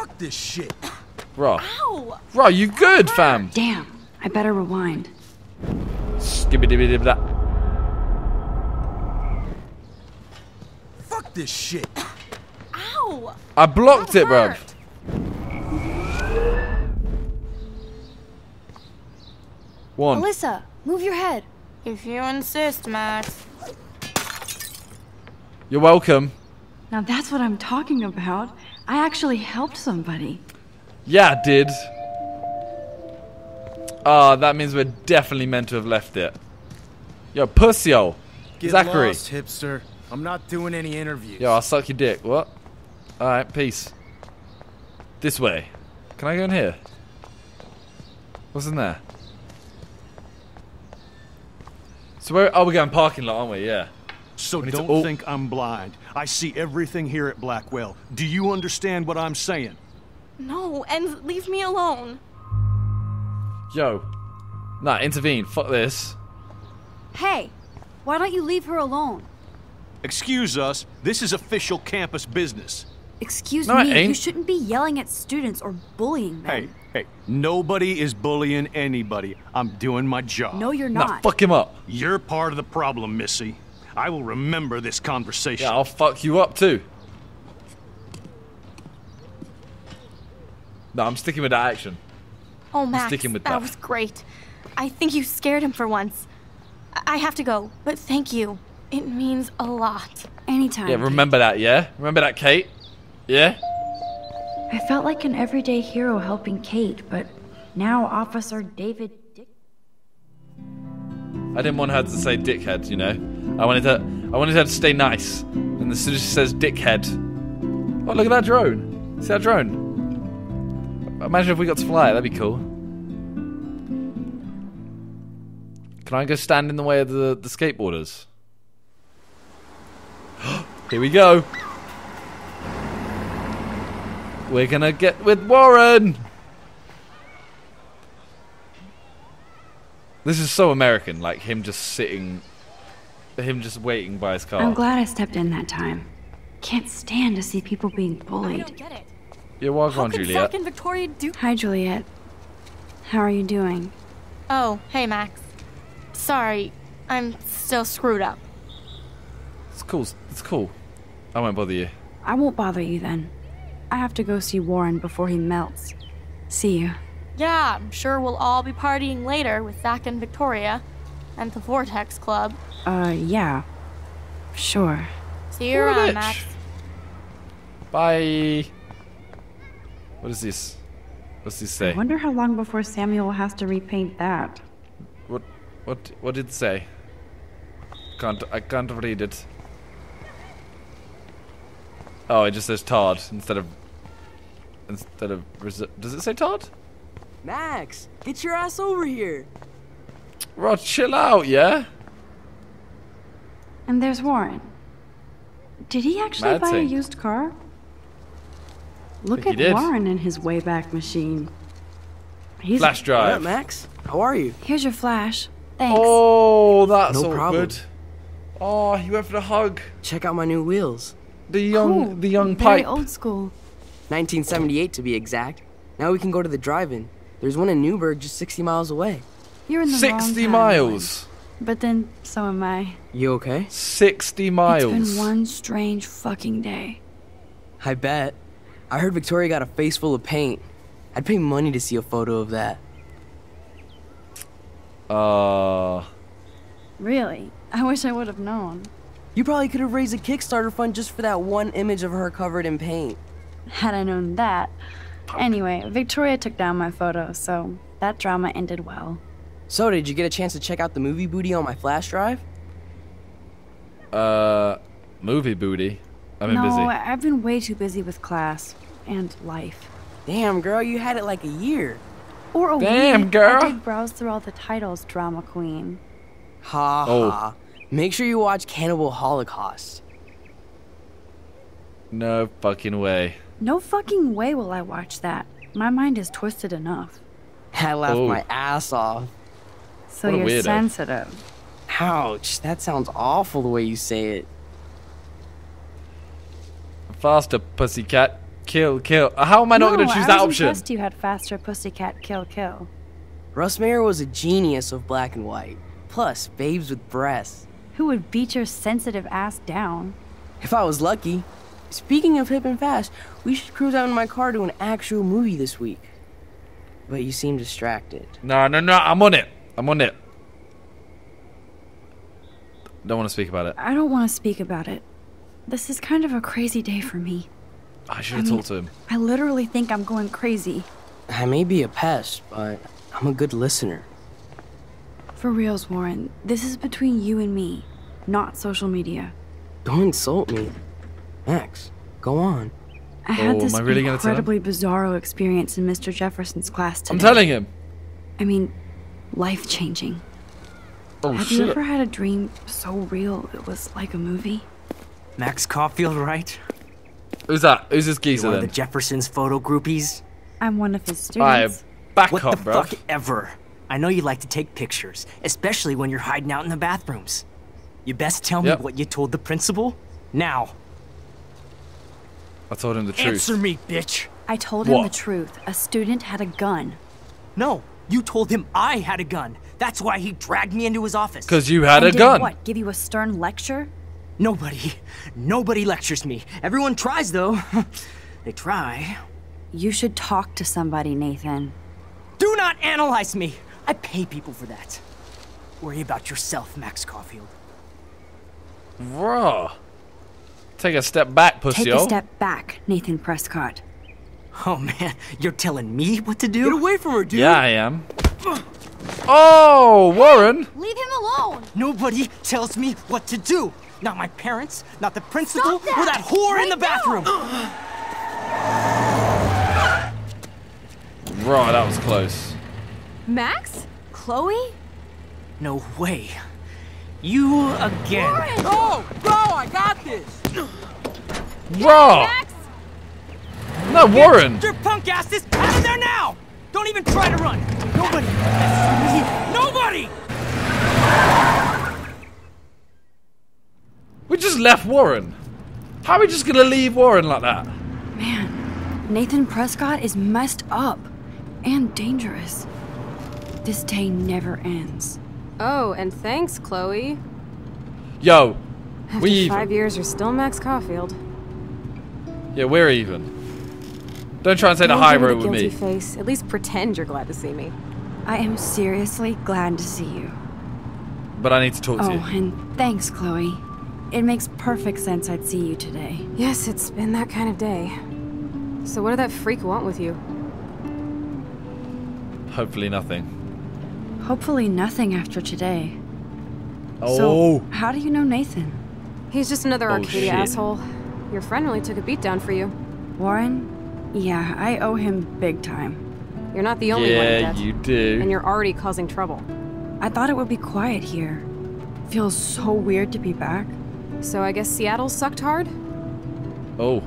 Fuck this shit. Bro. Ow! Bro, you good, fam? Damn, I better rewind. Skibidi-bidi-bida. Fuck this shit. Ow! I blocked it, bro. Hurt. One. Alyssa, move your head. If you insist, Max. You're welcome. Now that's what I'm talking about. I actually helped somebody. Yeah, I did. Ah, that means we're definitely meant to have left it. Yo, pussy-o. Get Zachary. lost, hipster. I'm not doing any interviews. Yo, I'll suck your dick. What? Alright, peace. This way. Can I go in here? What's in there? So where... Oh, we're going parking lot, aren't we? Yeah. So need to- don't oh. think I'm blind. I see everything here at Blackwell. Do you understand what I'm saying? No, and leave me alone. Yo. Nah, intervene. Fuck this. Hey, why don't you leave her alone? Excuse us, this is official campus business. Excuse No, it me, ain't. you shouldn't be yelling at students or bullying them. Hey, nobody is bullying anybody. I'm doing my job. No, you're Nah, not. fuck him up. You're part of the problem, Missy. I will remember this conversation. Yeah, I'll fuck you up too. No, I'm sticking with that action. Oh, Max, sticking with that that. was great. I think you scared him for once. I have to go, but thank you. It means a lot. Anytime. Yeah, remember that, yeah? Remember that, Kate? Yeah? I felt like an everyday hero helping Kate, but now Officer David Dick. I didn't want her to say dickhead, you know? I wanted her to stay nice. And as soon as she says dickhead... Oh, look at that drone. See that drone? Imagine if we got to fly it, that'd be cool. Can I go stand in the way of the skateboarders? Here we go. We're gonna get with Warren. This is so American, like him just sitting, him just waiting by his car. I'm glad I stepped in that time. Can't stand to see people being I bullied. don't get it. You're welcome, How could Juliet. Zach and Victoria do... Hi, Juliet. How are you doing? Oh, hey, Max. Sorry, I'm still screwed up. It's cool. It's cool. I won't bother you. I won't bother you then. I have to go see Warren before he melts. See you. Yeah, I'm sure we'll all be partying later with Zach and Victoria and the Vortex Club. Yeah. Sure. See you What a around, bitch. Max. Bye. What is this? What's this say? I wonder how long before Samuel has to repaint that. What did it say? I can't read it. Oh, it just says Todd instead of does it say Todd? Max, get your ass over here. Rod, chill out, yeah? And there's Warren. Did he actually Mad buy a thing. used car? Look Think at he did. Warren and his Wayback Machine. He's Flash What drive. up, Max? How are you? Here's your flash. Thanks. Oh, that's No all problem. good. Oh, he went for the hug. Check out my new wheels. The young, Cool. the young Very pipe. old school. 1978 to be exact. Now we can go to the drive-in. There's one in Newburgh just 60 miles away. You're in the wrong 60 timeline. miles. But then, so am I. You okay? 60 miles. It's been one strange fucking day. I bet. I heard Victoria got a face full of paint. I'd pay money to see a photo of that. Really? I wish I would have known. You probably could have raised a Kickstarter fund just for that one image of her covered in paint. Had I known that. Anyway, Victoria took down my photo, so that drama ended well. So, did you get a chance to check out the movie booty on my flash drive? Movie booty. I've been No, busy. I've been way too busy with class and life. Damn, girl, you had it like a year. Or a Damn, week. girl. I did browse through all the titles, drama queen. Ha Oh. ha. Make sure you watch Cannibal Holocaust. No fucking way. No fucking way will I watch that. My mind is twisted enough. I laughed Oh. my ass off. So What a you're weirdo. sensitive. Ouch, that sounds awful the way you say it. Faster, pussycat. Kill, kill. How am I not going to choose that I was option? impressed you had faster pussycat kill kill. Russ Meyer was a genius of black and white. Plus, babes with breasts. Who would beat your sensitive ass down? If I was lucky. Speaking of hip and fast, we should cruise out in my car to an actual movie this week. But you seem distracted. No. I'm on it. I'm on it. Don't want to speak about it. I don't want to speak about it. This is kind of a crazy day for me. I should have talked to him. I literally think I'm going crazy. I may be a pest, but I'm a good listener. For reals, Warren, this is between you and me, not social media. Don't insult me. Max, go on. I had this am I really gonna tell him? incredibly bizarro experience in Mr. Jefferson's class today. I'm telling him. I mean, life-changing. Oh, Have shit. you ever had a dream so real it was like a movie? Max Caulfield, right? Who's that? Who's this geezer One of then? the Jefferson's photo groupies? I'm one of his I students. back What up, the bro. fuck ever. I know you like to take pictures, especially when you're hiding out in the bathrooms. You best tell me Yep. what you told the principal. Now, I told him the truth. answer me, bitch. I told him What? the truth. A student had a gun. No, you told him I had a gun. That's why he dragged me into his office. Because you had And a did gun. What, give you a stern lecture? Nobody lectures me. Everyone tries, though. They try. You should talk to somebody, Nathan. Do not analyze me. I pay people for that. Worry about yourself, Max Caulfield. Bro. Take a step back, pussy. Take a step back, Nathan Prescott. Oh man, you're telling me what to do? Get away from her, dude! Yeah, I am. Oh, Warren. Leave him alone! Nobody tells me what to do. Not my parents, not the principal, Stop that! or that whore in the Right bathroom. Bro, that was close. Max? Chloe? No way. You again. Oh, bro, I got this! Bro. Max? No, Warren. Your punk ass is out of there now! Don't even try to run! Nobody! Nobody! We just left Warren. How are we just gonna leave Warren like that? Man, Nathan Prescott is messed up and dangerous. This day never ends. Oh, and thanks, Chloe. Yo, After we even. 5 years, you're still Max Caulfield. Yeah, we're even. Don't try and take the Don't high give me road with guilty me. face. At least pretend you're glad to see me. I am seriously glad to see you. But I need to talk to Oh, you. and thanks, Chloe. It makes perfect sense I'd see you today. Yes, it's been that kind of day. So what did that freak want with you? Hopefully nothing. Hopefully nothing after today. Oh. So, how do you know Nathan? He's just another Arcadia shit. asshole. Your friend really took a beat down for you. Warren? Yeah, I owe him big time. You're not the only one in Yeah, debt. you do. And you're already causing trouble. I thought it would be quiet here. Feels so weird to be back. So I guess Seattle sucked hard? Oh.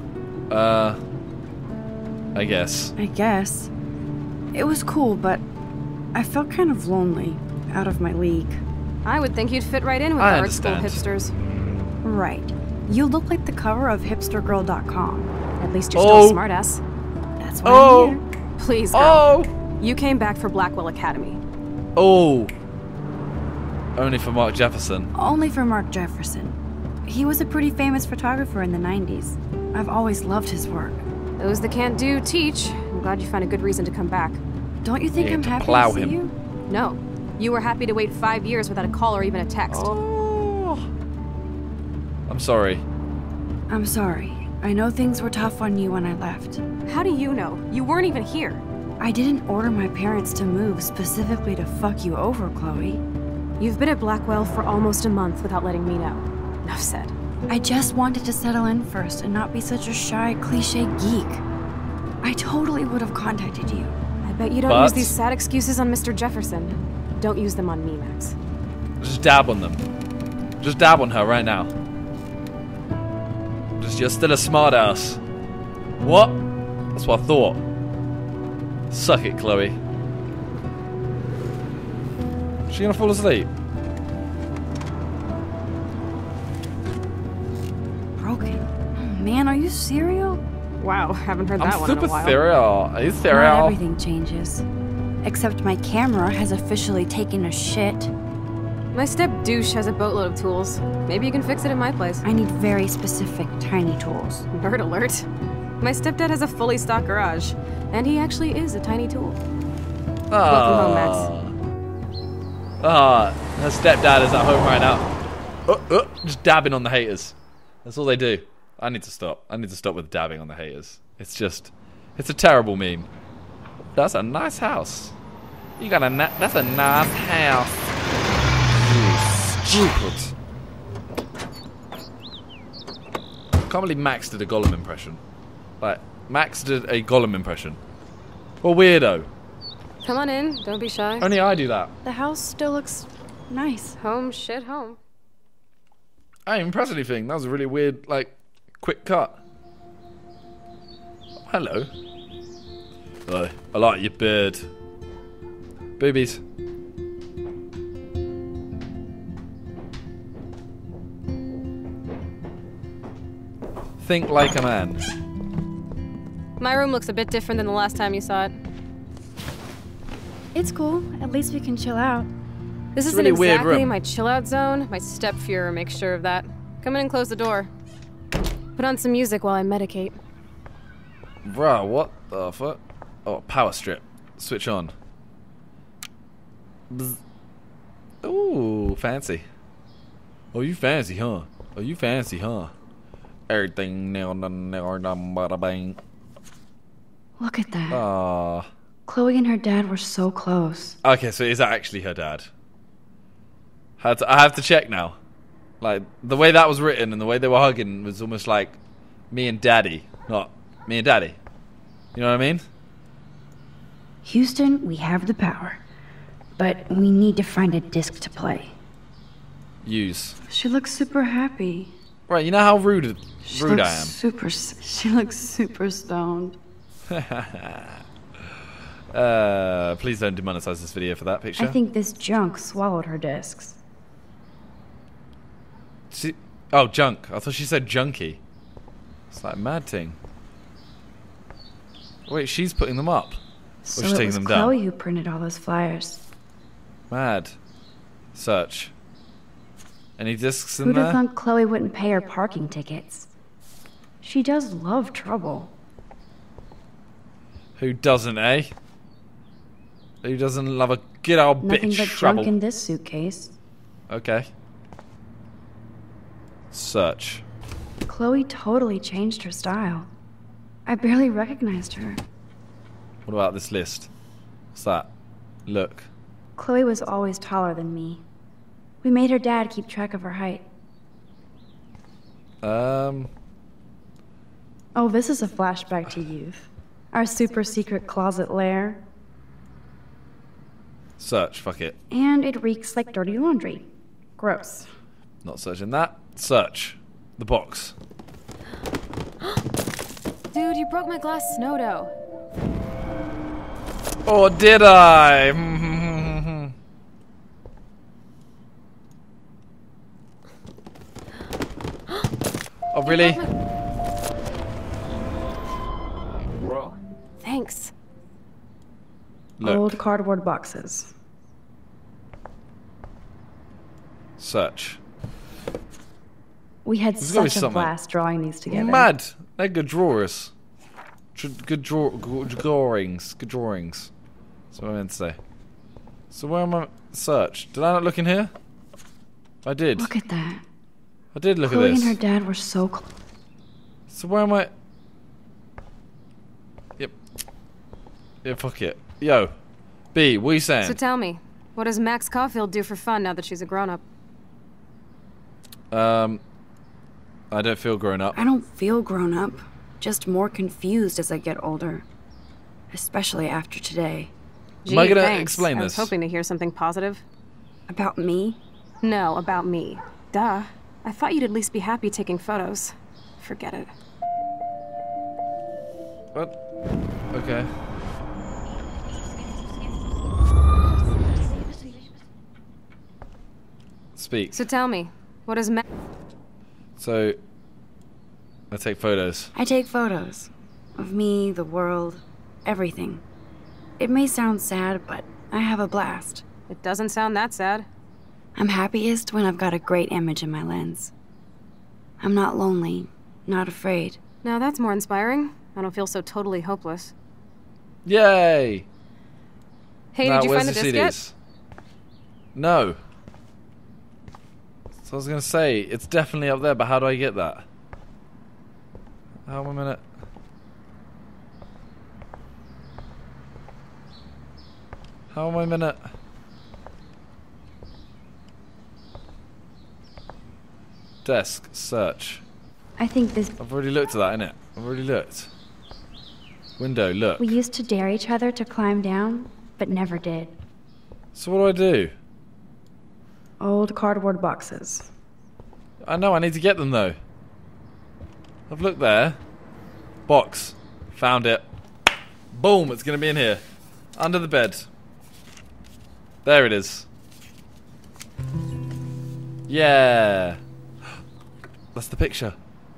I guess. I guess. It was cool, but I felt kind of lonely, out of my league. I would think you'd fit right in with I the art school understand. hipsters. Right. You look like the cover of hipstergirl.com. At least you're Oh. still a smartass. That's why Oh. I'm here. Please, girl. Oh. You came back for Blackwell Academy. Oh. Only for Mark Jefferson. Only for Mark Jefferson. He was a pretty famous photographer in the 90s. I've always loved his work. Those that can't do, teach. I'm glad you find a good reason to come back. Don't you think Yeah, I'm to happy plow to see him. you? No. You were happy to wait 5 years without a call or even a text. Oh. I'm sorry. I'm sorry. I know things were tough on you when I left. How do you know? You weren't even here. I didn't order my parents to move specifically to fuck you over, Chloe. You've been at Blackwell for almost a month without letting me know. Enough said. I just wanted to settle in first and not be such a shy, cliche geek. I totally would have contacted you. I bet you don't But- use these sad excuses on Mr. Jefferson. Don't use them on me, Max. Just dab on them. Just dab on her right now. Just you're still a smartass. What? That's what I thought. Suck it, Chloe. Is she gonna fall asleep? Broken. Oh man, are you serial? Wow, haven't heard I'm that one in super a while. ethereal. Are you Not ethereal? everything changes. Except my camera has officially taken a shit. My step douche has a boatload of tools. Maybe you can fix it at my place. I need very specific tiny tools. Nerd alert. My stepdad has a fully stocked garage, and he actually is a tiny tool. Welcome home, Max. Her stepdad is at home right now. Just dabbing on the haters. That's all they do. I need to stop. I need to stop with dabbing on the haters. It's a terrible meme. That's a nice house. You got that's a nice house. You stupid. Can't believe Max did a Gollum impression. Like, Max did a Gollum impression. What a weirdo. Come on in, don't be shy. Only I do that. The house still looks nice. Home, shit, home. I didn't press anything. That was a really weird, like, quick cut. Hello. Oh, I like your beard. Boobies. Think like a man. My room looks a bit different than the last time you saw it. It's cool. At least we can chill out. This It's a isn't really weird exactly room. my chill-out zone. My step-fuhrer makes sure of that. Come in and close the door. Put on some music while I medicate. Bruh, what the fuck? Oh, power strip. Switch on. Bzz. Ooh, fancy. Oh, you fancy, huh? Oh, you fancy, huh? Everything nailed bada bang. Look at that. Ah. Chloe and her dad were so close. Okay, so is that actually her dad? I have to check now. Like, the way that was written and the way they were hugging was almost like me and daddy, not me and daddy. You know what I mean? Houston, we have the power. But we need to find a disc to play. Use. She looks super happy. Right, you know how rude She I looks am. She looks super stoned. Please don't demonetize this video for that picture. I think this junk swallowed her discs. Oh, junk. I thought she said junkie. It's like a mad thing. Wait, she's putting them up. So she's it taking was them Chloe down. who printed all those flyers. Mad. Search. Any discs in Who'd have there? thought Chloe wouldn't pay her parking tickets? She does love trouble. Who doesn't, eh? Who doesn't love a good old Nothing bitch but trouble? junk in this suitcase. Okay. Search. Chloe totally changed her style. I barely recognized her. What about this list? What's that? Look. Chloe was always taller than me. We made her dad keep track of her height. Oh, this is a flashback to youth. Our super secret closet lair. Search. Fuck it. And it reeks like dirty laundry. Gross. Not searching that. Search. The box. Dude, you broke my glass snow dough. Or did I? Oh, really? Thanks. Look. Old cardboard boxes. Search. We had There's gotta be such a something. blast drawing these together. Mad. They're good drawers. Good drawings. Good drawings. That's what I meant to say. So where am I? Search. Did I not look in here? I did. Look at that. I did look Chloe at this. and her dad were so close. So where am I? Yep. Yeah, fuck it. Yo. B, what are you saying? So tell me, what does Max Caulfield do for fun now that she's a grown-up? I don't feel grown up. I don't feel grown up. Just more confused as I get older. Especially after today. Gee, Am I gonna thanks. explain I was this? hoping to hear something positive. About me? No, about me. Duh. I thought you'd at least be happy taking photos. Forget it. What? Okay. Speak. So tell me, what does Max... So, I take photos. I take photos. Of me, the world, everything. It may sound sad, but I have a blast. It doesn't sound that sad. I'm happiest when I've got a great image in my lens. I'm not lonely, not afraid. Now that's more inspiring. I don't feel so totally hopeless. Yay! Hey, now, did you find the where's disc yet? No. So I was gonna say, it's definitely up there, but how do I get that? Hold on a minute. How am I a minute? Desk, search. I think this... I've already looked at that, innit? I've already looked. Window, look. We used to dare each other to climb down, but never did. So what do? Old cardboard boxes. I know, I need to get them though. I've looked there. Box. Found it. Boom, it's gonna be in here. Under the bed. There it is. Yeah. That's the picture.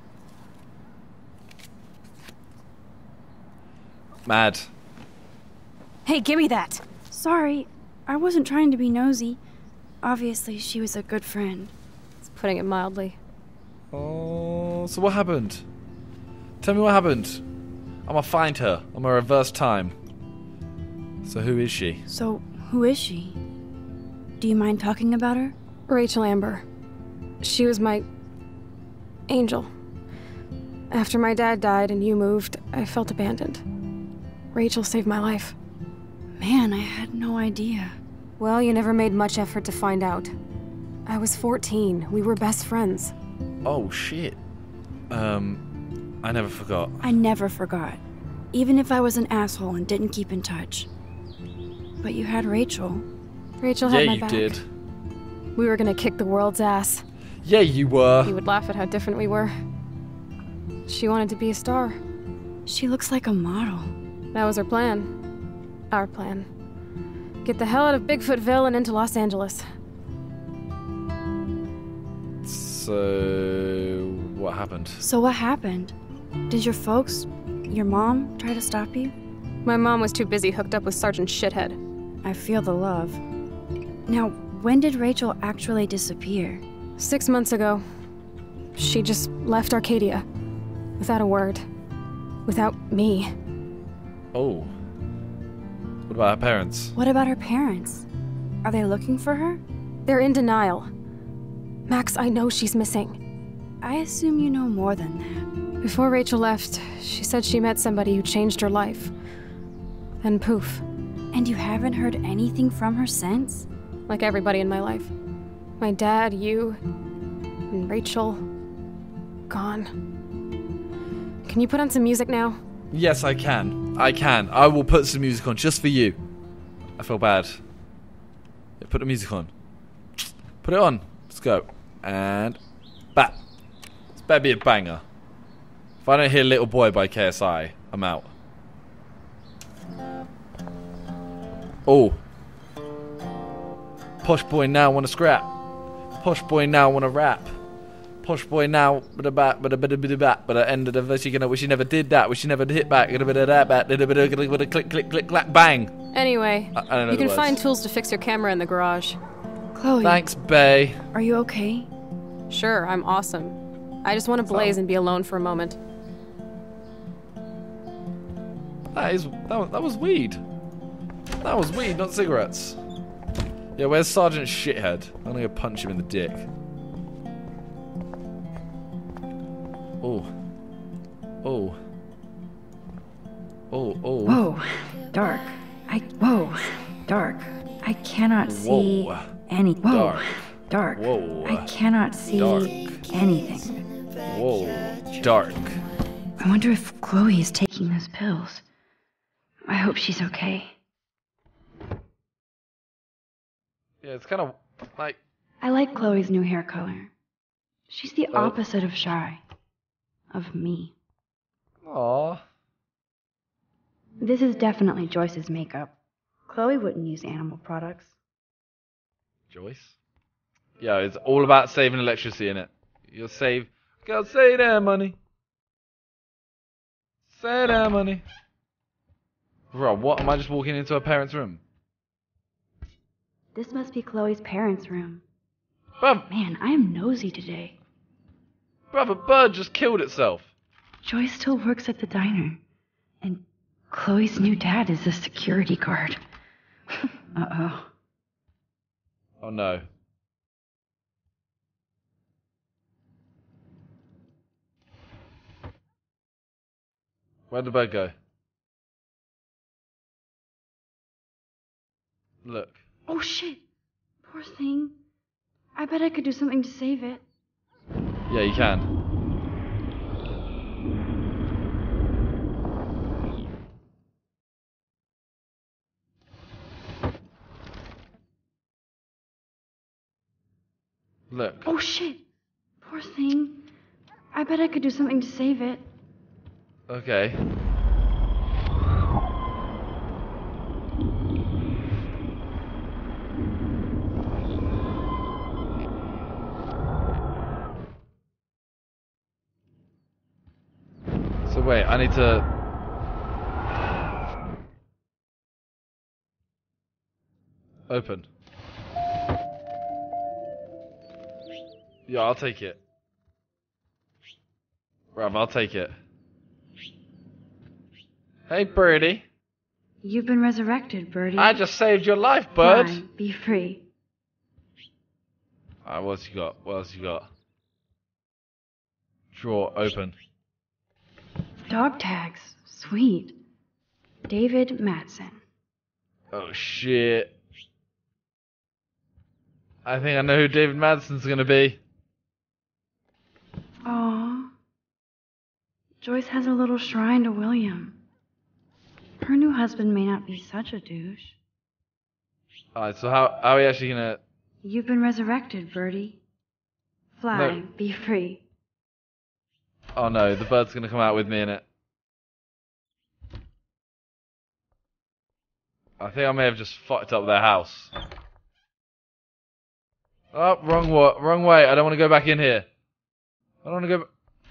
Mad. Hey, give me that. Sorry, I wasn't trying to be nosy. Obviously, she was a good friend. It's putting it mildly. Oh, so what happened? Tell me what happened. I'm gonna find her. I'm gonna reverse time. So who is she? So, who is she? Do you mind talking about her? Rachel Amber. She was my... angel. After my dad died and you moved, I felt abandoned. Rachel saved my life. Man, I had no idea. Well, you never made much effort to find out. I was 14. We were best friends. Oh, shit. I never forgot. I never forgot. Even if I was an asshole and didn't keep in touch. But you had Rachel. Rachel had my back. Yeah, you did. We were gonna kick the world's ass. Yeah, you were. You would laugh at how different we were. She wanted to be a star. She looks like a model. That was her plan. Our plan. Get the hell out of Bigfootville and into Los Angeles. So... what happened? So what happened? Did your folks, your mom, try to stop you? My mom was too busy hooked up with Sergeant Shithead. I feel the love. Now, when did Rachel actually disappear? 6 months ago. She just left Arcadia. Without a word. Without me. Oh. What about her parents? What about her parents? Are they looking for her? They're in denial. Max, I know she's missing. I assume you know more than that. Before Rachel left, she said she met somebody who changed her life. Then poof. And you haven't heard anything from her since? Like everybody in my life. My dad, you, and Rachel. Gone. Can you put on some music now? Yes, I can. I can. I will put some music on just for you. I feel bad. Yeah, put the music on. Put it on. Let's go. And... bat. This better be a banger. If I don't hear Little Boy by KSI, I'm out. Oh. Posh boy now wanna scrap. Posh boy now wanna rap. Posh boy now, but at the end of the verse, you're gonna wish you never did that, wish you never hit back, click, click, click, clack, bang. Anyway, I don't know you can the find words. tools to fix your camera in the garage. Chloe. Thanks, Bay. Are you okay? Sure, I'm awesome. I just want to blaze and be alone for a moment. That was weed. That was weed, not cigarettes. Yeah, where's Sergeant Shithead? I'm gonna go punch him in the dick. Oh. Oh. Oh, oh. Whoa. Dark. Whoa. Dark. I cannot see any. Whoa. Dark. Whoa. I cannot see anything. Whoa. Dark. I wonder if Chloe is taking those pills. I hope she's okay. Yeah, it's kind of like... I like Chloe's new hair color. She's the opposite of shy. Of me. Aww. This is definitely Joyce's makeup. Chloe wouldn't use animal products. Joyce? Yeah, it's all about saving electricity, innit? You'll save... Gotta save that money. Say that money. Bro, what? Am I just walking into her parents' room? This must be Chloe's parents' room. Bruv, Man, I am nosy today. bruv, a bird just killed itself. Joyce still works at the diner. And Chloe's new dad is a security guard. Uh-oh. Oh no. Where'd the bird go? Look. Oh shit! Poor thing. I bet I could do something to save it. Yeah, you can. Look. Oh shit! Poor thing. I bet I could do something to save it. Okay. So wait, I need to... Open. Yeah, I'll take it. Bruv, I'll take it. Hey, birdie. You've been resurrected, Birdie. I just saved your life, bird. Fly, be free. Alright, what else you got? What else you got? Drawer, open. Dog tags. Sweet. David Madsen. Oh, shit. I think I know who David Madsen's gonna be. Aww. Joyce has a little shrine to William. Her new husband may not be such a douche. Alright, so how are we actually gonna... You've been resurrected, Birdie. Fly, No. be free. Oh no, the bird's gonna come out with me in it. I think I may have just fucked up their house. Oh, wrong way. I don't want to go back in here. I don't want to go...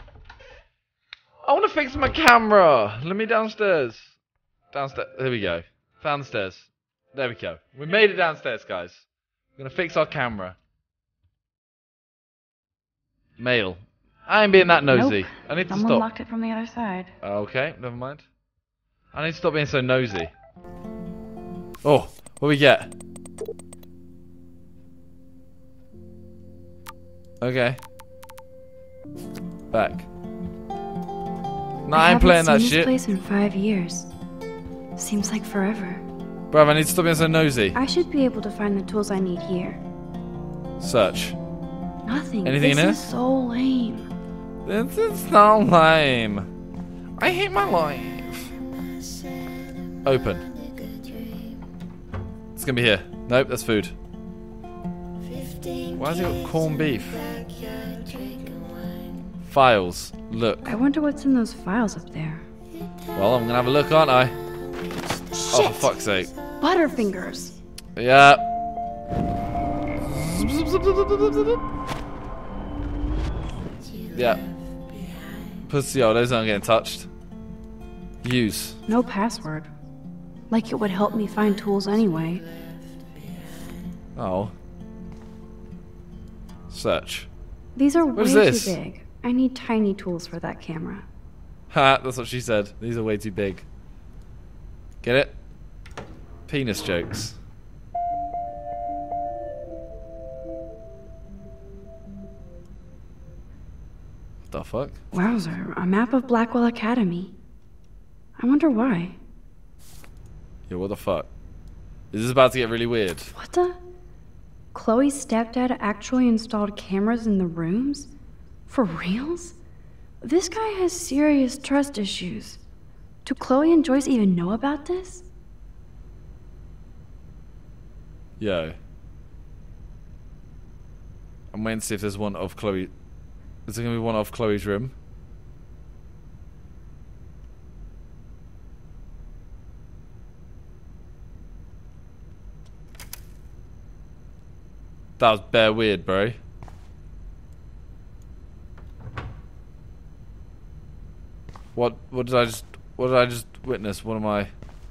I want to fix my camera. Let me downstairs. Downstairs. There we go. Found the stairs. There we go. We made it downstairs, guys. We're going to fix our camera. Mail. I ain't being that nosy. Nope. I need to Someone stop. locked it from the other side. Okay, never mind. I need to stop being so nosy. Oh, what we get? Okay. Back. No, I ain't playing that seen shit. This place in 5 years. Seems like forever. Bruv, I need to stop being so nosy. I should be able to find the tools I need here. Search. Nothing. Anything in this here? is so lame. This is so lame. I hate my life. Open. It's gonna be here. Nope, that's food. Why has he got corned beef? Files. Look. I wonder what's in those files up there. Well, I'm gonna have a look, aren't I? Oh, for fuck's sake. Butterfingers. Yeah. Yeah. Pussy, oh, those aren't getting touched. Use. No password. Like it would help me find tools anyway. Oh. Search. These are What is way this? too big. I need tiny tools for that camera. Ha, that's what she said. These are way too big. Get it? Penis jokes. What the fuck? Wowzer, a map of Blackwell Academy. I wonder why. Yeah, what the fuck? Is this about to get really weird? What the? Chloe's stepdad actually installed cameras in the rooms? For reals? This guy has serious trust issues. Do Chloe and Joyce even know about this? Yo. I'm waiting to see if there's one of Chloe. Is there gonna be one of Chloe's room? That was bare weird, bro. What did I just... What did I just witness? What am I?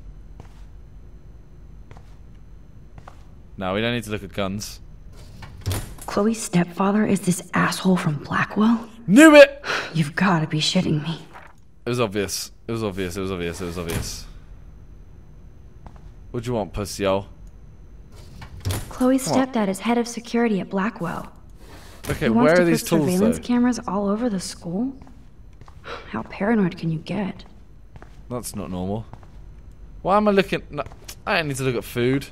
No, we don't need to look at guns. Chloe's stepfather is this asshole from Blackwell? Knew it! You've gotta be shitting me. It was obvious. It was obvious. It was obvious. It was obvious. What do you want, pussy hole? Chloe's stepdad is head of security at Blackwell. Okay, He wants where to are these put tools, surveillance though? cameras all over the school? How paranoid can you get? That's not normal. Why am I looking? No, I don't need to look at food.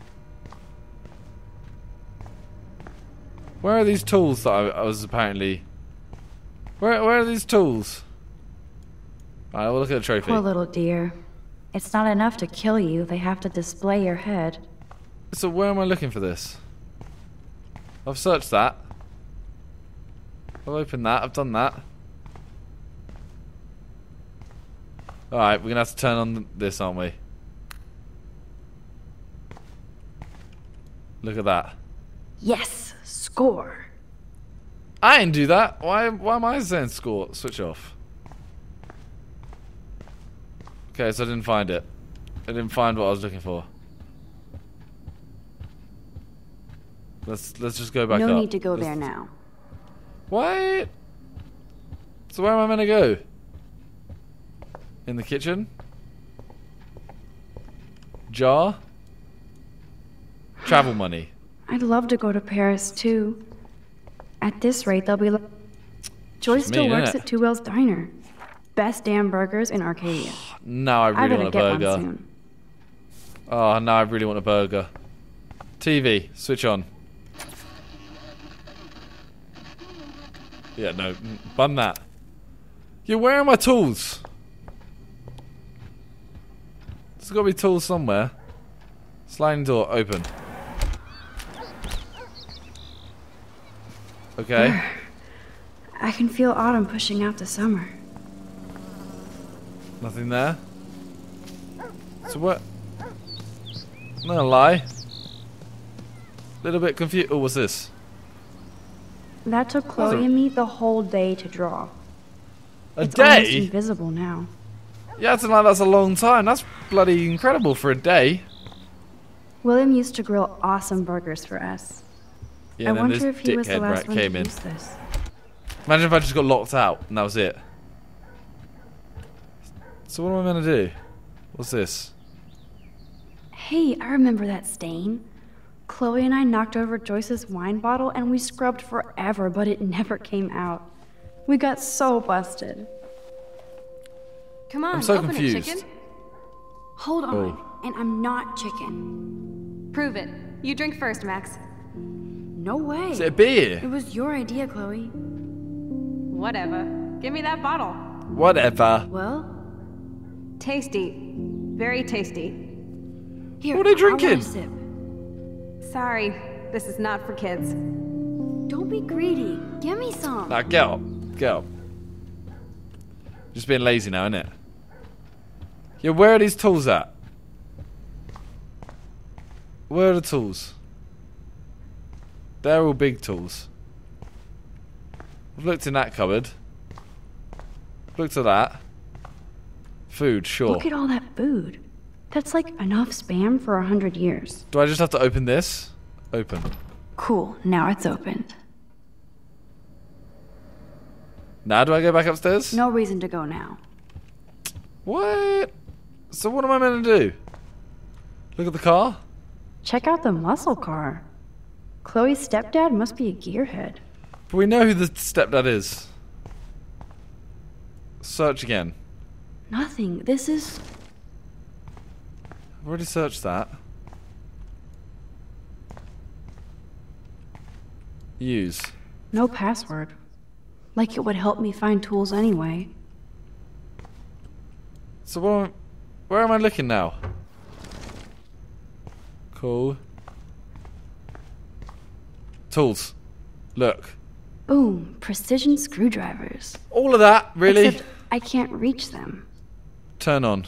Where are these tools that I was apparently... Where are these tools? Alright, we'll look at the trophy. Poor little dear. It's not enough to kill you, they have to display your head. So where am I looking for this? I've searched that. I've opened that, I've done that. Alright, we're gonna have to turn on this, aren't we? Look at that. Yes! Score! I didn't do that. Why am I saying score? Switch off. Okay, so I didn't find it. I didn't find what I was looking for. Let's just go back up. No need to go there now. What? So where am I meant to go? In the kitchen? Jar? Travel money. I'd love to go to Paris too. At this rate, they'll be Joyce Just still me, works innit? at Two Whales Diner. Best damn burgers in Arcadia. Now I I really better want a get one burger. soon. Oh, now I really want a burger. TV, switch on. Yeah, no, bun that. Yeah, where are my tools? There's got to be tools somewhere. Sliding door, open. Okay. I can feel autumn pushing out the summer. Nothing there. So what? I'm not gonna lie. Little bit confused. Oh, what's this? That took Chloe and me the whole day to draw. A It's almost day? invisible now. Yeah, it's like that's a long time. That's bloody incredible for a day. William used to grill awesome burgers for us. Yeah, I and then wonder this if he was the dickhead last rat one to came in. use this. Imagine if I just got locked out and that was it. So what am I meant to do? What's this? Hey, I remember that stain. Chloe and I knocked over Joyce's wine bottle and we scrubbed forever, but it never came out. We got so busted. Come on, I'm so open confused. it, chicken. Hold on, Oh. and I'm not chicken. Prove it. You drink first, Max. No way. Is it a beer? It was your idea, Chloe. Whatever. Give me that bottle. Whatever. Well, Tasty. Very tasty. here. What are you I want a drinking? sip. Sorry, this is not for kids. Don't be greedy. Give me some. Nah, get up. Get up. Just being lazy now, innit? Yeah, where are these tools at? Where are the tools? They're all big tools. I've looked in that cupboard. Looked at that. Food, sure. Look at all that food. That's like enough spam for 100 years. Do I just have to open this? Open. Cool, now it's opened. Now do I go back upstairs? No reason to go now. What? So what am I meant to do? Look at the car? Check out the muscle car. Chloe's stepdad must be a gearhead. But we know who the stepdad is. Search again. Nothing. This is... I've already searched that. Use. no password. Like it would help me find tools anyway. So where am I looking now? Cool. Tools. Look. Boom, precision screwdrivers. All of that, really? Except I can't reach them. Turn on.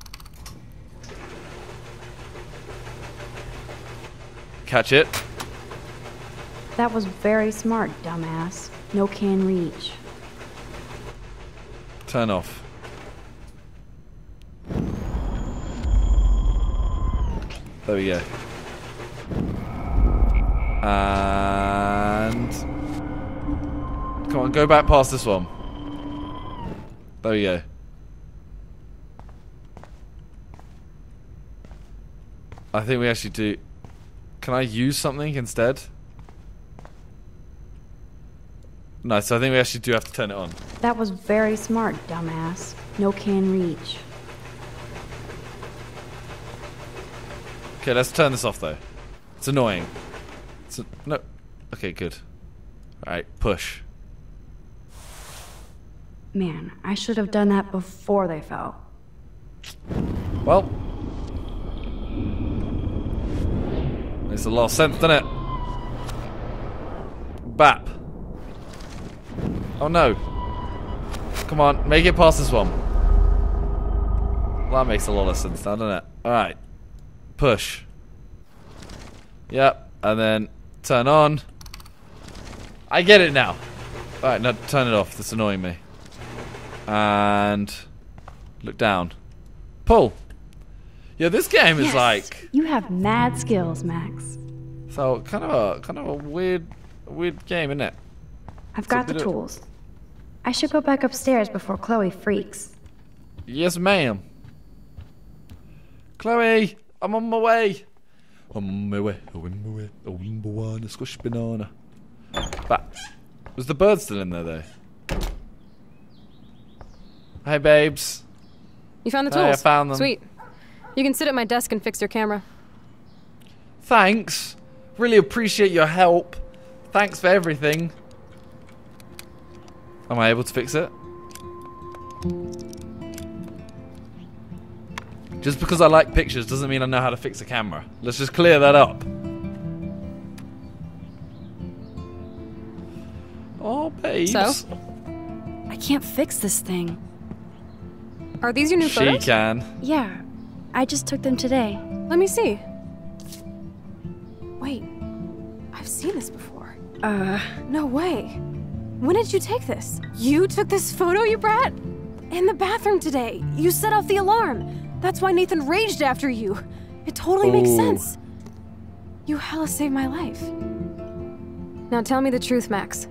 Catch it. That was very smart, dumbass. No can reach. Turn off. There we go. And come on, go back past this one. There we go. I think we actually do. Can I use something instead? No, so I think we actually do have to turn it on. That was very smart, dumbass. No can reach. Okay, let's turn this off though. It's annoying. No. Okay, good. Alright, push. Man, I should have done that before they fell. Well. Makes a lot of sense, doesn't it? Bap. Oh no. Come on, make it past this one. Well, that makes a lot of sense now, doesn't it? Alright. Push. Yep, and then turn on. I get it now. Alright, now turn it off. That's annoying me. And look down. Pull. Yeah, this game is like. You have mad skills, Max. So kind of a weird game, isn't it? I've got the tools. I should go back upstairs before Chloe freaks. Yes, ma'am. Chloe, I'm on my way. I'm on my way. A squish banana. But was the bird still in there though? Hey, babes. You found the Hey, tools. I found them. Sweet. You can sit at my desk and fix your camera. Thanks. Really appreciate your help. Thanks for everything. Am I able to fix it? Just because I like pictures doesn't mean I know how to fix a camera. Let's just clear that up. Oh, babes. So? I can't fix this thing. Are these your new photos? She can. Yeah, I just took them today. Let me see. Wait, I've seen this before. No way. When did you take this? You took this photo, you brat? In the bathroom today. You set off the alarm. That's why Nathan raged after you. It totally makes sense. You hella saved my life. Now tell me the truth, Max.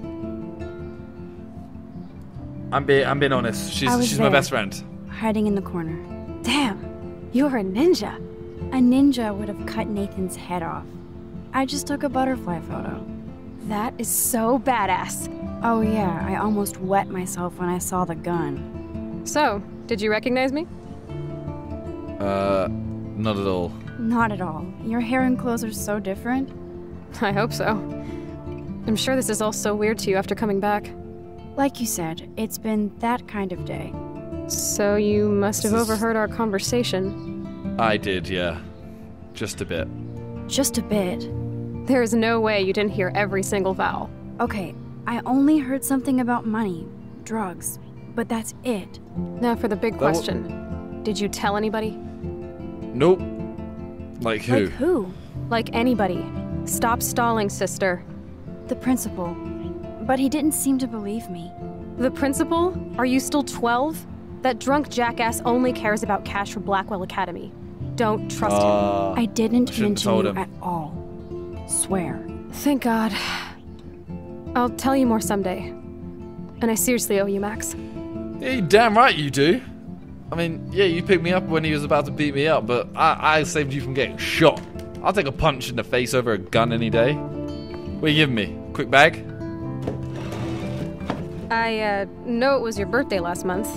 I'm being honest. She's my best friend. Hiding in the corner. Damn, you're a ninja. A ninja would have cut Nathan's head off. I just took a butterfly photo. That is so badass. Oh yeah, I almost wet myself when I saw the gun. So, did you recognize me? Not at all. Not at all. Your hair and clothes are so different. I hope so. I'm sure this is all so weird to you after coming back. Like you said, it's been that kind of day. So you must have overheard our conversation. I did, yeah. Just a bit. Just a bit. There is no way you didn't hear every single vowel. Okay, I only heard something about money, drugs, but that's it. Now for the big question. Did you tell anybody? Nope. Like who? Like who? Like anybody. Stop stalling, sister. The principal. But he didn't seem to believe me. The principal? Are you still 12? That drunk jackass only cares about cash for Blackwell Academy. Don't trust him. I didn't mention you him. at all. Swear. Thank God. I'll tell you more someday. And I seriously owe you, Max. Yeah, you damn right you do. I mean, yeah, you picked me up when he was about to beat me up, but I saved you from getting shot. I'll take a punch in the face over a gun any day. What are you giving me? Quick bag? I, know it was your birthday last month.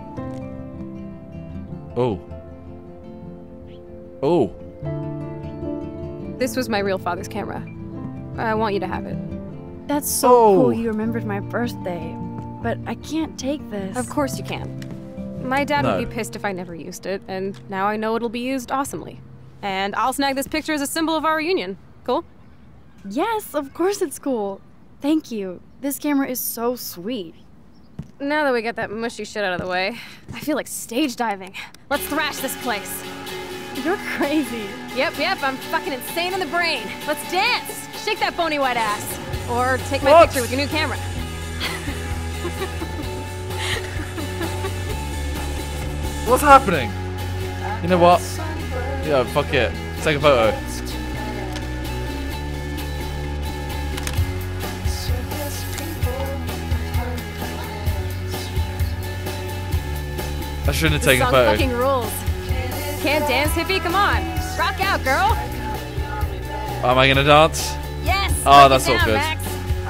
Oh. Oh. This was my real father's camera. I want you to have it. That's so cool you remembered my birthday. But I can't take this. Of course you can. My dad would be pissed if I never used it, and now I know it'll be used awesomely. And I'll snag this picture as a symbol of our reunion. Cool? Yes, of course it's cool. Thank you. This camera is so sweet. Now that we got that mushy shit out of the way, I feel like stage diving. Let's thrash this place. You're crazy. Yep, I'm fucking insane in the brain. Let's dance! Shake that bony white ass. Or take my picture with your new camera. What's happening? You know what? Yeah, fuck it. take a photo. I shouldn't have taken a Song photo. fucking rules. Can't dance, hippie? Come on. Rock out, girl. Am I gonna dance? Yes. Oh, break that's it all down, good. Max.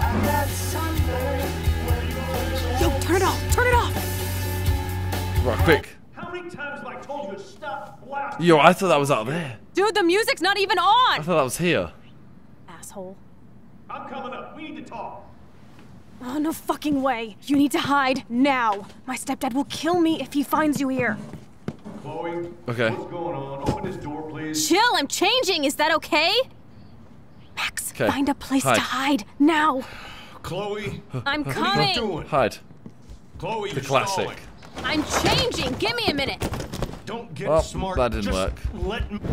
Yo, turn it off. Turn it off. Right, quick. How many times have I told you to stop blasting? Yo, I thought that was out there. Dude, the music's not even I on. thought that was here. Asshole. I'm coming up. We need to talk. Oh, no fucking way. You need to hide now. My stepdad will kill me if he finds you here. Chloe, Okay. what's going on? Open this door, please. Chill, I'm changing. Is that okay? Max, 'Kay. find a place Hide. to hide now. Chloe, I'm what are you coming. doing? Hide. Chloe, The you're classic. stalling. I'm changing. Give me a minute. Don't get Well, smart. that didn't Just work. Let me.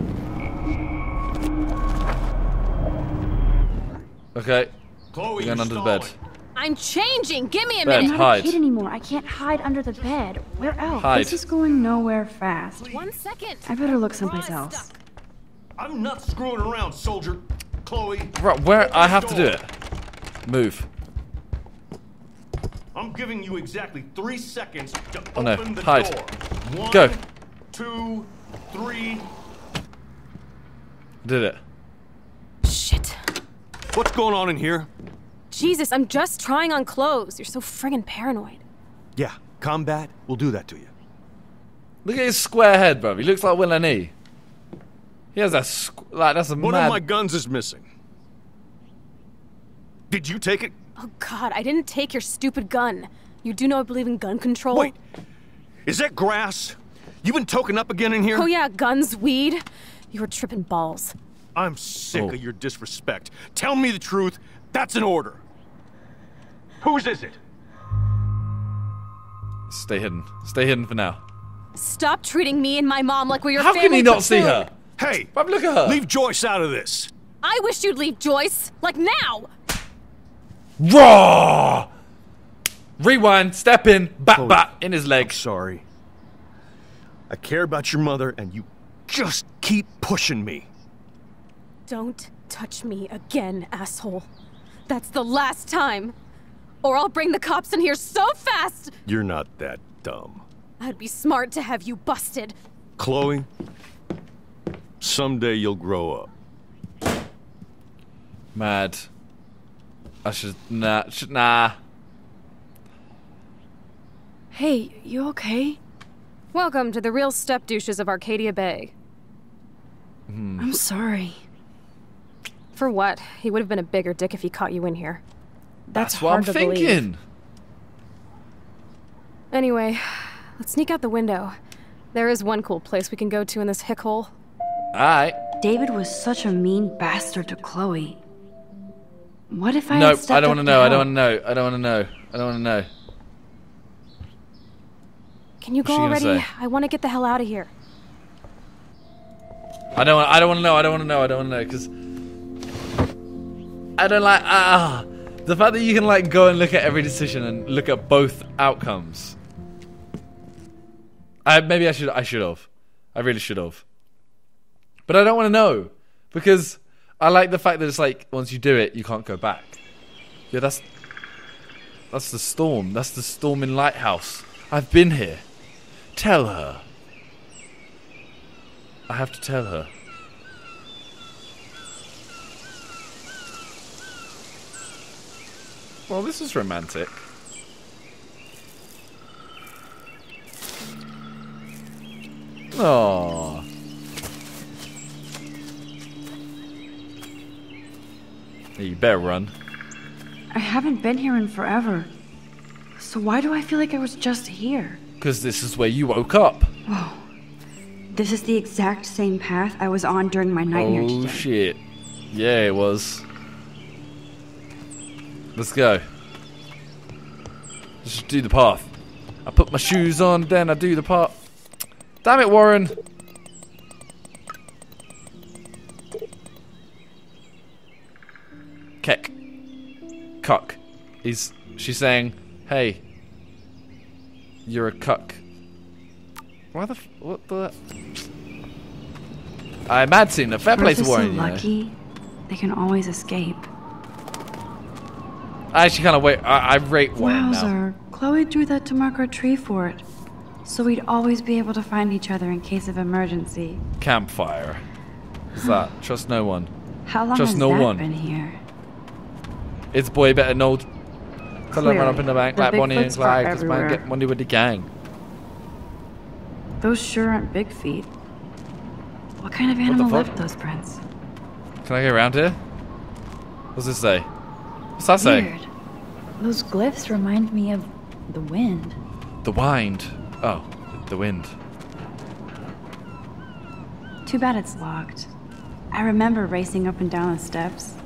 Okay. Chloe, We're you're going under the bed. stalling. I'm changing. Give me a Bed. I'm minute. not Hide. a kid anymore. I can't hide under the bed. Where else? Hide. This is going nowhere fast. 1 second. I better look someplace We're all else. stuck. I'm not screwing around, soldier. Chloe. Right, where open I this have to do door. it. Move. I'm giving you exactly 3 seconds to Oh, no. open the Hide. door. 1, Go. 2, 3. Did it. Shit. What's going on in here? Jesus, I'm just trying on clothes. You're so friggin' paranoid. Yeah, combat will do that to you. Look at his square head, bro. He looks like Will and E. He has that that's a One mad... of my guns is missing. Did you take it? Oh god, I didn't take your stupid gun. You do know I believe in gun control? Wait, is that grass? You been token up again in here? Oh yeah, guns, weed. You were tripping balls. I'm sick Oh. of your disrespect. Tell me the truth. That's an order. Whose is it? Stay hidden. Stay hidden for now. Stop treating me and my mom like we're your How family. can he not see platoon. her? Hey, Bro, look at her. leave Joyce out of this. I wish you'd leave Joyce. Like now. Raw! Rewind, step in, bat in his leg. Sorry. I care about your mother, and you just keep pushing me. Don't touch me again, asshole. That's the last time. Or I'll bring the cops in here so fast. You're not that dumb. I'd be smart to have you busted. Chloe, someday you'll grow up. Mad. I should... Nah. Hey, you okay? Welcome to the real step douches of Arcadia Bay. I'm sorry. For what? He would have been a bigger dick if he caught you in here. That's what I'm hard to believe. thinking. Anyway, let's sneak out the window. There is one cool place we can go to in this hick hole. Alright. David was such a mean bastard to Chloe. What if I had Nope, stepped I don't up want to to know. I help? don't want to know. I don't want to know. I don't want to know. Can you What's she go gonna already? say? I want to get the hell out of here. I don't want to know. I don't want to know. I don't want to know because I don't like the fact that you can like go and look at every decision and look at both outcomes. Maybe I should have. I really should have. But I don't want to know because I like the fact that it's like once you do it, you can't go back. Yeah, that's the storm. That's the storm in Lighthouse. I've been here. Tell her. I have to tell her. Well, this is romantic. Aww. You better run. I haven't been here in forever. So why do I feel like I was just here? Because this is where you woke up. Whoa. This is the exact same path I was on during my nightmare Oh today. shit. Yeah, it was. Let's go. Let's just do the path. I put my shoes on, then I do the path. Damn it, Warren. Keck. Cuck. She's saying, hey, you're a cuck. Why the what the... I'm mad soon. A fair play Earth to is so Warren, you know. lucky. They can always escape. I actually kind of wait. I rate Warren now. Wowzer. Chloe drew that to mark our tree fort. So we'd always be able to find each other in case of emergency. Campfire. What's that? Trust no one. How long Trust has no that one. been here? It's boy better know. Tell them run up in the bank The like Bonnie and Bigfoots are Clyde. Cause man everywhere. get money with the gang. Those sure aren't big feet. What kind of the animal fuck? left those prints? Can I go around here? What's this say? What's that say? Weird. Those glyphs remind me of the wind. The wind. Oh, the wind. Too bad it's locked. I remember racing up and down the steps.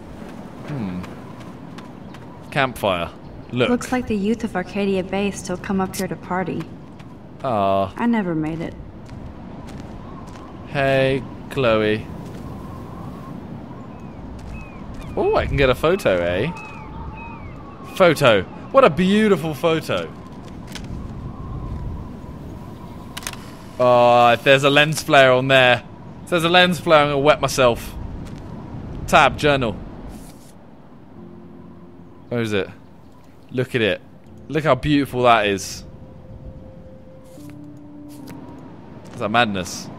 Campfire. Look. Looks like the youth of Arcadia Bay still come up here to party. Aw. I never made it. Hey, Chloe. Oh, I can get a photo, eh? Photo. What a beautiful photo. Oh, if there's a lens flare on there. If there's a lens flare, I'm going to wet myself. Tab, journal. Where is it? Look at it. Look how beautiful that is. Is that madness?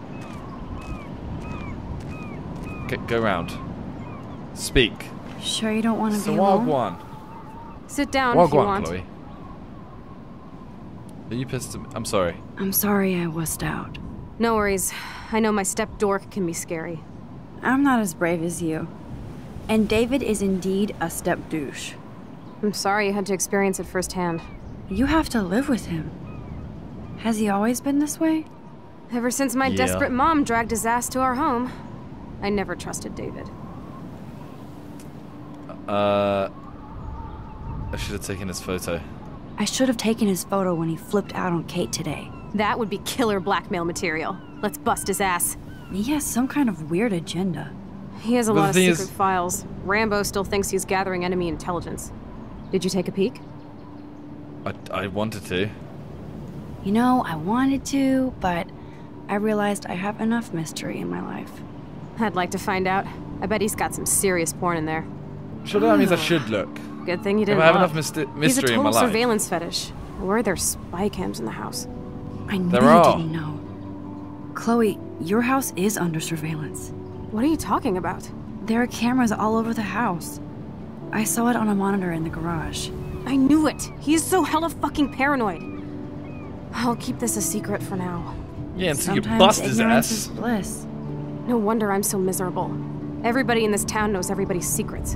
Go round. Speak. Sure you don't want to So be alone? Wagwan. Sit down if you want. Chloe. Are you pissed at me? I'm sorry. I'm sorry I wussed out. No worries. I know my step dork can be scary. I'm not as brave as you. And David is indeed a step douche. I'm sorry you had to experience it firsthand. You have to live with him. Has he always been this way? Ever since my desperate mom dragged his ass to our home, I never trusted David. I should have taken his photo. I should have taken his photo when he flipped out on Kate today. That would be killer blackmail material. Let's bust his ass. He has some kind of weird agenda. He has a But lot the of thing secret is- files. Rambo still thinks he's gathering enemy intelligence. Did you take a peek? I wanted to. You know, I wanted to, but I realized I have enough mystery in my life. I'd like to find out. I bet he's got some serious porn in there. Sure, that means I should look. Good thing you If didn't I have look. enough He's a mystery in total my life. surveillance fetish. Where are there spy cams in the house? I knew There you are. didn't know. Chloe, your house is under surveillance. What are you talking about? There are cameras all over the house. I saw it on a monitor in the garage. I knew it. He is so hella fucking paranoid. I'll keep this a secret for now. Yeah, until you Sometimes bust his ignorance ass. is bliss. No wonder I'm so miserable. Everybody in this town knows everybody's secrets.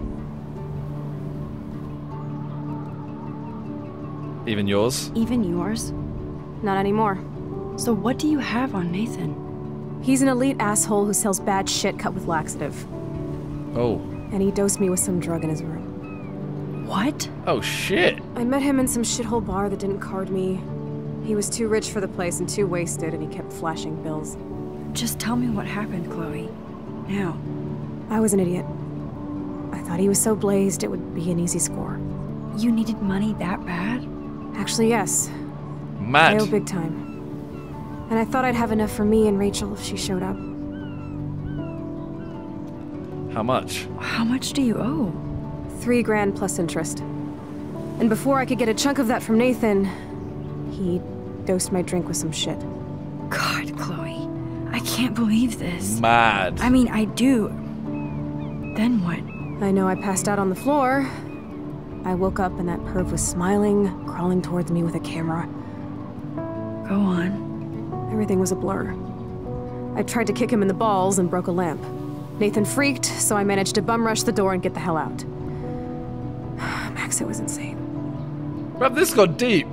Even yours? Even yours? Not anymore. So what do you have on Nathan? He's an elite asshole who sells bad shit cut with laxative. Oh. And he dosed me with some drug in his room. What? Oh, shit. I met him in some shithole bar that didn't card me. He was too rich for the place and too wasted, and he kept flashing bills. Just tell me what happened, Chloe. Now. I was an idiot. I thought he was so blazed it would be an easy score. You needed money that bad? Actually, yes. I Mad. owe big time. And I thought I'd have enough for me and Rachel if she showed up. How much? How much do you owe? $3 grand plus interest. And before I could get a chunk of that from Nathan, he dosed my drink with some shit. God, Chloe. I can't believe this. Mad. I mean, I do. Then what? I know I passed out on the floor. I woke up and that perv was smiling, crawling towards me with a camera. Go on. Everything was a blur. I tried to kick him in the balls and broke a lamp. Nathan freaked, so I managed to bum rush the door and get the hell out. Max, it was insane. Bruv, this got deep.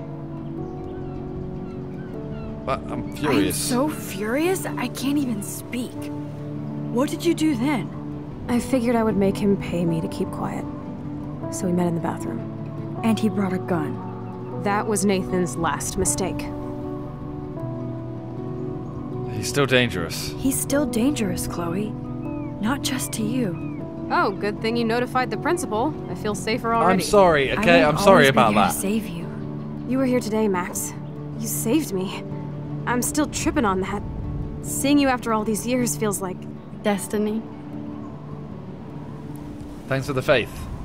But I'm I'm furious. so furious, I can't even speak. What did you do then? I figured I would make him pay me to keep quiet. So we met in the bathroom. And he brought a gun. That was Nathan's last mistake. He's still dangerous. He's still dangerous, Chloe. Not just to you. Oh, good thing you notified the principal. I feel safer already. I'm sorry, okay? I I'm won't sorry always about be here that. to save you. You were here today, Max. You saved me. I'm still tripping on that. Seeing you after all these years feels like Destiny. Thanks for the faith.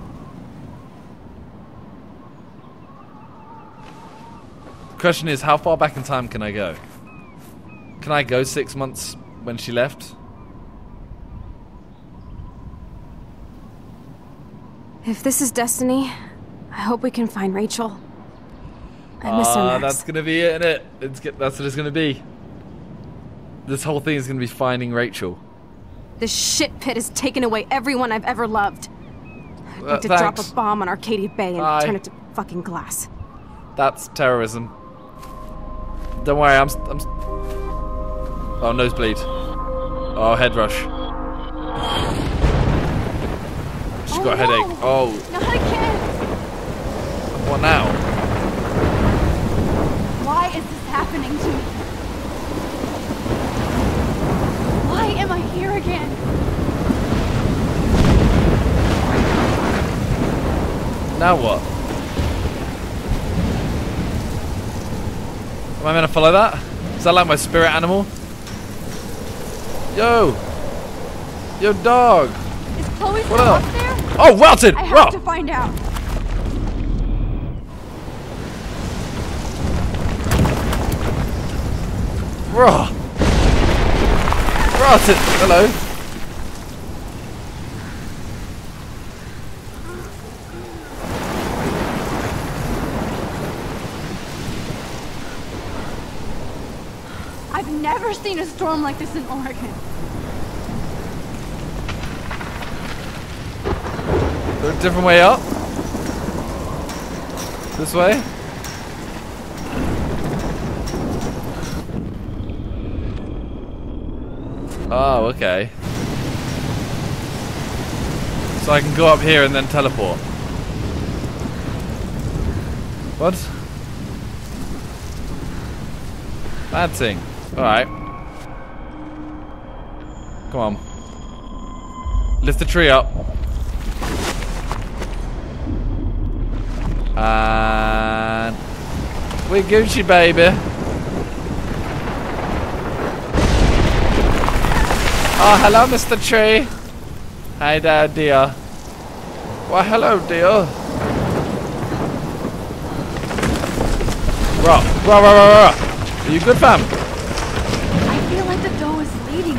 The question is, how far back in time can I go? Can I go 6 months when she left? If this is destiny, I hope we can find Rachel. I miss her, Max. That's gonna be it, innit? That's what it's gonna be. This whole thing is gonna be finding Rachel. This shit pit has taken away everyone I've ever loved. I'd like to drop a bomb on Arcadia Bay and turn it to fucking glass. That's terrorism. Don't worry, I'm oh, nosebleed. Oh, head rush. She's got a headache. Oh. Not again! What now? Why is this happening to me? Why am I here again? Now what? Am I meant to follow that? Is that like my spirit animal? Yo! Yo, dog! Is Chloe still What up? up there? Oh, Welton! I have to find out. Raw! Welton! Hello! I've never seen a storm like this in Oregon. A different way up? This way? Oh, okay. So I can go up here and then teleport. What? Bad thing. Alright. Come on. Lift the tree up. And we're Gucci, baby. Oh, hello, Mr. Tree. Hi there, dear. Why, hello, dear. Rah. Are you good, fam? I feel like the dough is leading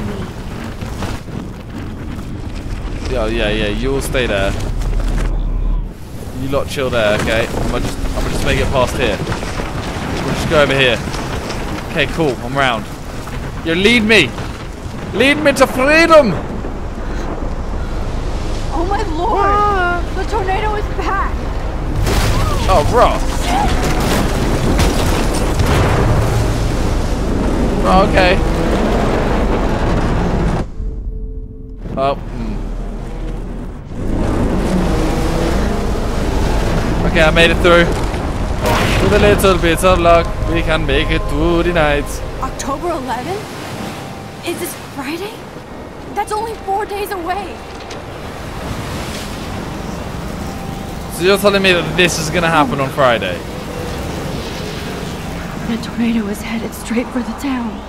me. Yeah. You all stay there. You lot chill there, okay? I'm gonna just make it past here. We'll just go over here. Okay, cool. I'm round. You lead me. Lead me to freedom. Oh my lord! The tornado is back! Oh, bro. Oh, okay. Oh. Okay, I made it through. With a little bit of luck, we can make it through the night. October 11th? Is this Friday? That's only 4 days away. So you're telling me that this is gonna happen on Friday? The tornado is headed straight for the town.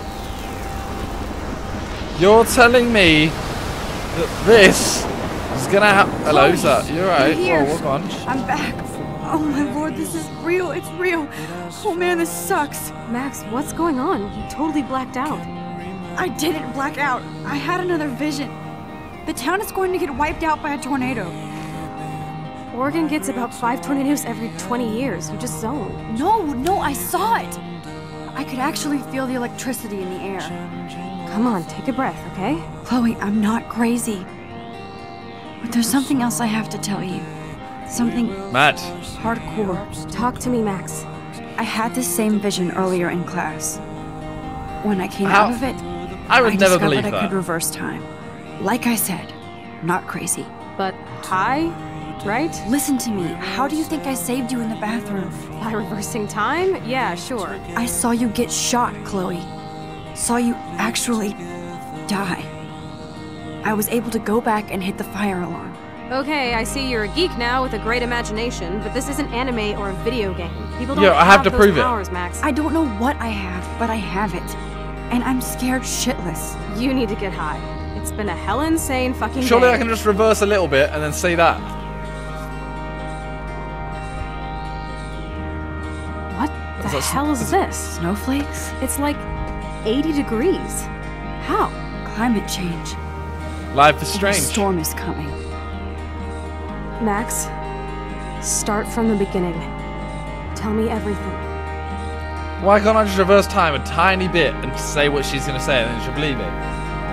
You're telling me that this is gonna happen? Hello, sir. You alright? Here. Whoa, what on? I'm back. Oh my lord, this is real. It's real. Oh man, this sucks. Max, what's going on? You totally blacked out. I didn't black out. I had another vision. The town is going to get wiped out by a tornado. Oregon gets about 5 tornadoes every 20 years. You just zoned. No, I saw it. I could actually feel the electricity in the air. Come on, take a breath, okay? Chloe, I'm not crazy. But there's something else I have to tell you. Something Matt. hardcore. Talk to me, Max. I had this same vision earlier in class. When I came out of it, I would never believe discovered I that. could reverse time. Like I said, not crazy. But high, right? Listen to me. How do you think I saved you in the bathroom? By reversing time? Yeah, sure. I saw you get shot, Chloe. Saw you actually die. I was able to go back and hit the fire alarm. Okay, I see you're a geek now with a great imagination, but this isn't anime or a video game. People don't Yo, I have to those prove it. powers, Max. I don't know what I have, but I have it. And I'm scared shitless. You need to get high. It's been a hell insane fucking Surely day. I can just reverse a little bit and then say that. What the hell is this? Snowflakes? It's like 80 degrees. How? Climate change. Life is strange. A storm is coming. Max, start from the beginning. Tell me everything. Why can't I just reverse time a tiny bit and say what she's going to say and then she'll believe it?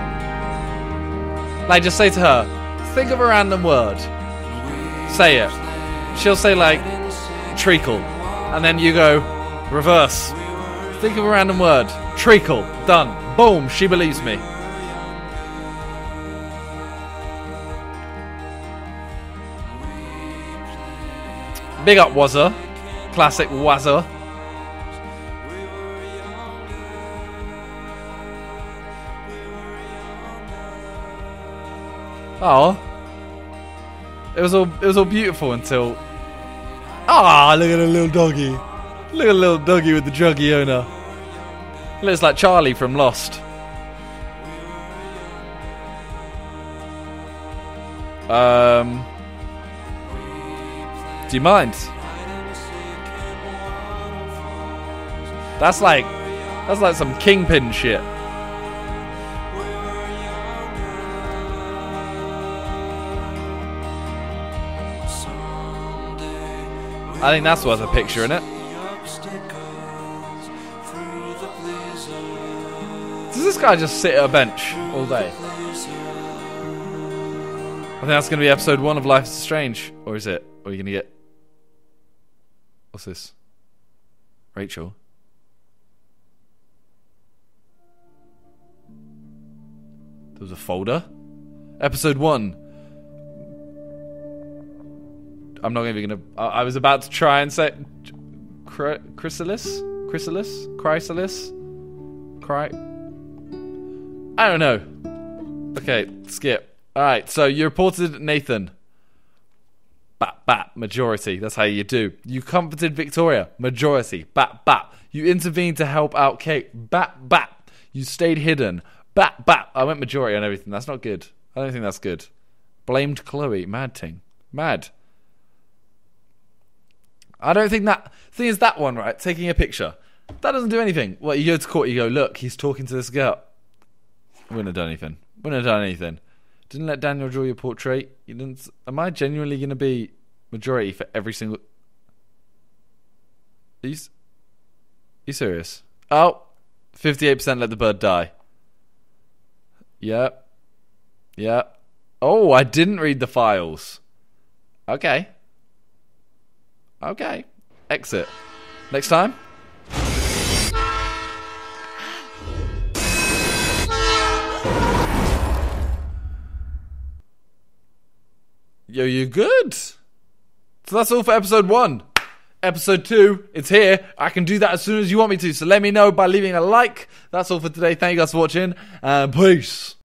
Like, just say to her, think of a random word. Say it. She'll say, like, treacle. And then you go, reverse. Think of a random word. Treacle. Done. Boom. She believes me. Big up, Wazza. Classic Wazza. Oh, it was all beautiful until. Ah, look at a little doggy. Look at a little doggy with the druggy owner. Looks like Charlie from Lost. Do you mind? That's like some Kingpin shit. I think that's worth a picture, innit? Does this guy just sit at a bench all day? I think that's going to be episode 1 of Life is Strange. Or is it? Or are you going to get... What's this? Rachel? There was a folder? Episode 1. I'm not even going to... I was about to try and say... Chrysalis? I don't know. Okay, skip. Alright, so you reported Nathan. Bat, majority. That's how you do. You comforted Victoria. Majority. Bat. You intervened to help out Kate. Bat. You stayed hidden. Bat. I went majority on everything. That's not good. I don't think that's good. Blamed Chloe. Mad thing. Mad. I don't think that... Thing is, that one, right? Taking a picture. That doesn't do anything. Well, you go to court, you go, look, he's talking to this girl. Wouldn't have done anything. Didn't let Daniel draw your portrait. You didn't... Am I genuinely going to be majority for every single... Are you serious? Oh, 58% let the bird die. Yep. Oh, I didn't read the files. Okay. Exit. Next time. Yo, you good? So that's all for episode 1. Episode 2, it's here. I can do that as soon as you want me to. So let me know by leaving a like. That's all for today. Thank you guys for watching. And peace.